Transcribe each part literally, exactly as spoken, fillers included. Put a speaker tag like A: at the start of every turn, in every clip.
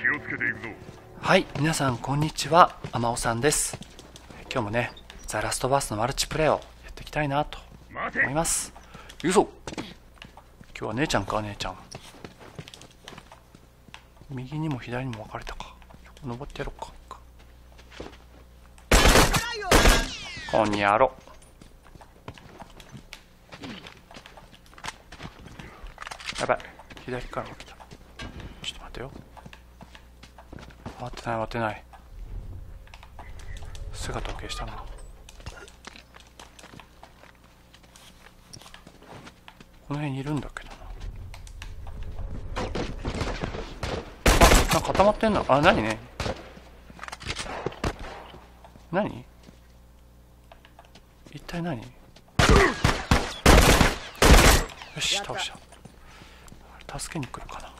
A: はい、皆さんこんにちは、あまおさんです。今日もね、ザ・ラストバースのマルチプレイをやっていきたいなと思います。行くぞ。今日は姉ちゃんか、姉ちゃん。右にも左にも分かれたか。登ってやろうか。こんにゃろ。やばい、左から来た。ちょっと待ってよ。待ってない待ってない。姿を消したな。この辺にいるんだけどな。あ、なんか固まってんな。あ、なにね。何？一体何？よし、倒した。助けに来るかな。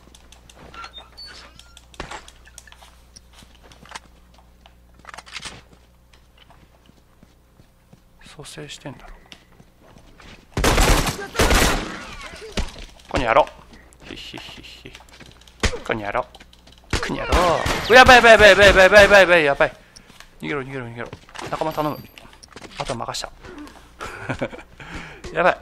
A: 蘇生してんだろう。こにやろう。ひひひひ。こにやろう。こにやろう。やばいやばいやばいやばいやばいやばいやばいやばい。逃げろ逃げろ逃げろ。仲間頼む。あとは任した。やばい。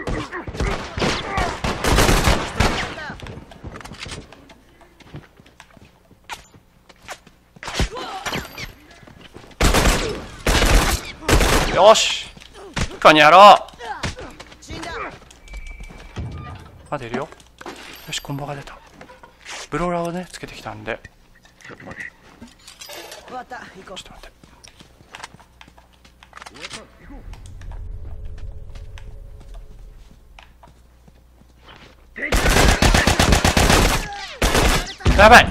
A: よし、こにやろう。まだいるよ。よし、コンボが出た。ブローラーをねつけてきたんで、ちょっと待って。ちょっと待って。やばい。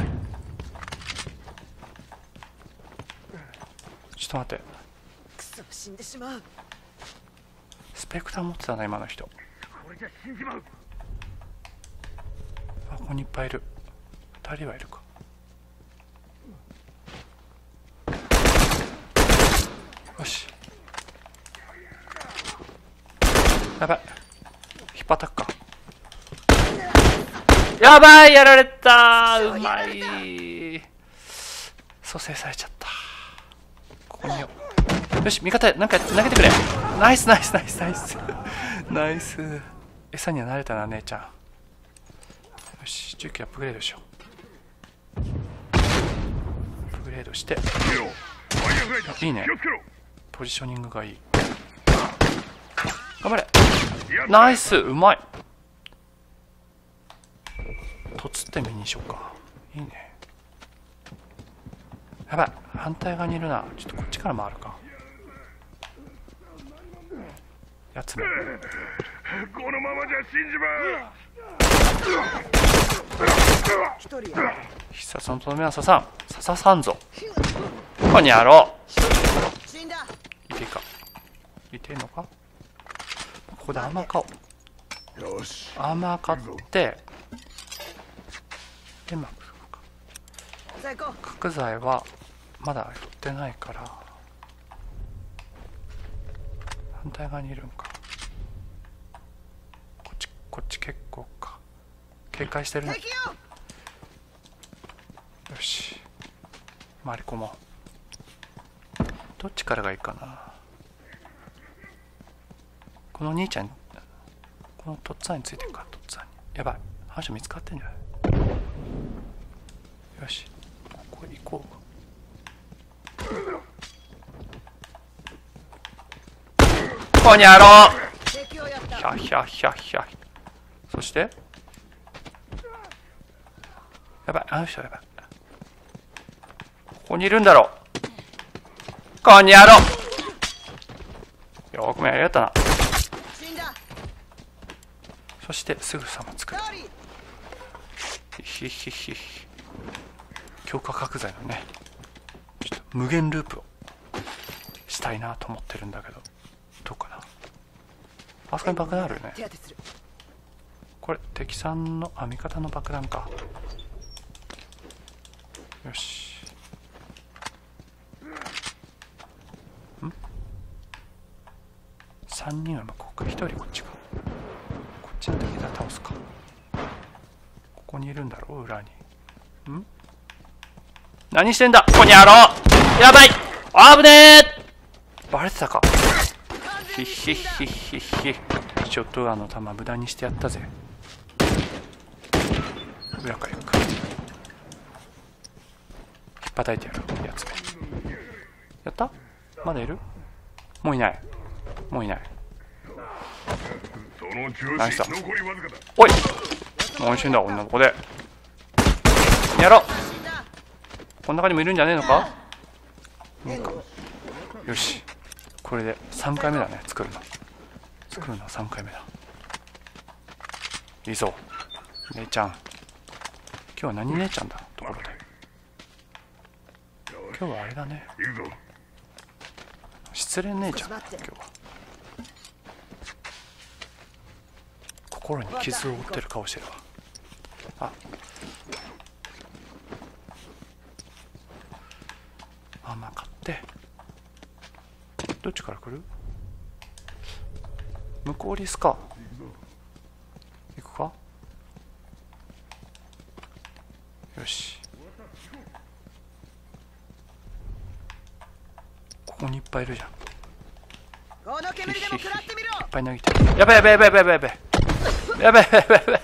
A: ちょっと待って。
B: 死んでしまう。
A: スペクター持ってたな今の人。あ、ここにいっぱいいる。ふたりはいるか。よし、やばい、引っ張ったくか。やばい、やられた。うまい。蘇生されちゃった。ここによ。よし、味方なんか投げてくれ。ナイスナイスナイスナイスナイス。餌には慣れたな姉ちゃん。よし、銃器アップグレードしよう。アップグレードして。いいね、ポジショニングがいい。頑張れ。ナイス、うまい。凸って目にしようか。いいね。やばい、反対側にいるな。ちょっとこっちから回るか。やつめ、
C: このままじゃ死んじまう。
A: 必殺のとどめは刺さん。刺ささんぞ。こにやろう。いていいか。いていいのか。ここでアーマー買おう。アーマー買ってで、まあ角材はまだ取ってないから反対側にいるんか。こっちこっち結構か。警戒してるね。よし、回り込もう。どっちからがいいかな。この兄ちゃん、このとっつぁんについてるか。とっつぁんにやばい、反射見つかってんじゃない。よし、ここ行こう。こにゃろう。ひゃひゃひゃひゃ。そしてやばい、あの人やばい。ここにいるんだろう。こにゃろう。よくもやりやったな。そしてすぐさま作る。ひひひひ。強化角材のね、ちょっと無限ループをしたいなと思ってるんだけど、どうかな。あそこに爆弾あるよね。これ敵さんの、あ、味方の爆弾か。よし、んさんにんは向こうか。ひとりこっちか。こっちの敵だ倒すか。ここにいるんだろう、裏に。ん何してんだここにやろう。やばい、あぶねえ。バレてたか。ひひひひひ。ちょっとあの弾無駄にしてやったぜ。裏から行くか。引っ叩いてやるやつ。やった？まだいる？もういない。もういない。ナイスだ。おい、何してんだこんなとこで。やろう。この中にもいるんじゃねえのか。よし、これでさんかいめだね。作るの作るのはさんかいめだ。いいぞ姉ちゃん。今日は何姉ちゃんだところで。今日はあれだね、失恋姉ちゃんだ今日は。心に傷を負ってる顔してるわ。あ、甘かってどっちから来る？向こうリスか。行くか。よし、ここにいっぱいいるじゃん。
B: この煙でも食らってみろ。
A: いっぱい投げてる。やばいやばいやばいやばいやばいやばいやばいやばいやばいやばい。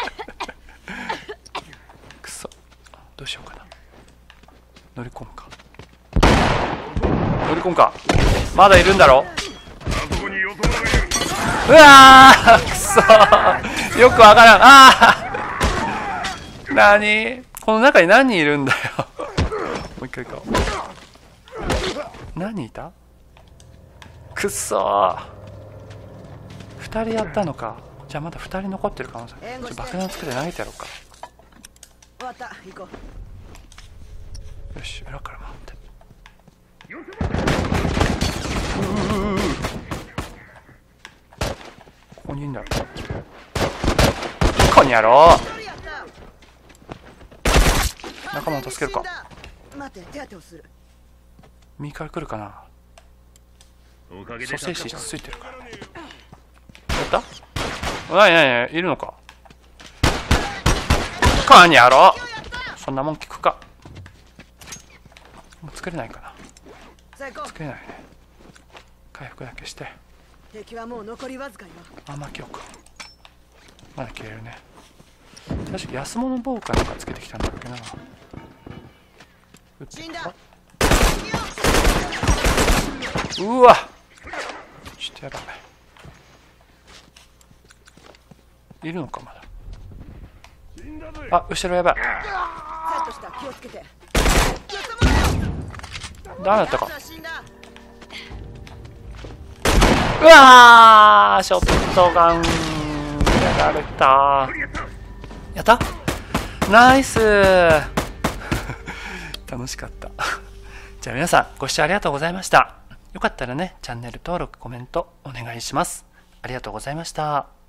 A: くそ、どうしようかな。乗り込むか。乗り込むか。まだいるんだろ。うわー、くそ、よくわからん。あー、なにこの中に何人いるんだよ。もう一回行こう。何人いた？くっそー、ふたりやったのか。じゃあまだふたり残ってる可能性。ちょ爆弾作って投げてやろうか。
B: 終わった、行こ
A: う。よし、裏から回って。ここにいるんだろ。ここにやろう。仲間を助けるか。
B: 待って、手当てをする。
A: 右から来るかな。蘇生士ついてるからね。やった？ないないない、いるのか。ここにやろう。そんなもん聞くか。もう作れないかな。作れないね。回復だけして。
B: 敵はもう残りわずかよ。
A: あ、まあ今日か。まだ消えるね。確か安物棒かなんかつけてきたんだっけな。
B: 死んだ。
A: うわ、ちょっとやばい。いるのかまだ。あ、後ろやばい。
B: セットした、気をつけて。
A: ダメだったか。うわー、ショットガンやられた。やった？ナイス楽しかったじゃあ皆さんご視聴ありがとうございました。よかったらね、チャンネル登録、コメントお願いします。ありがとうございました。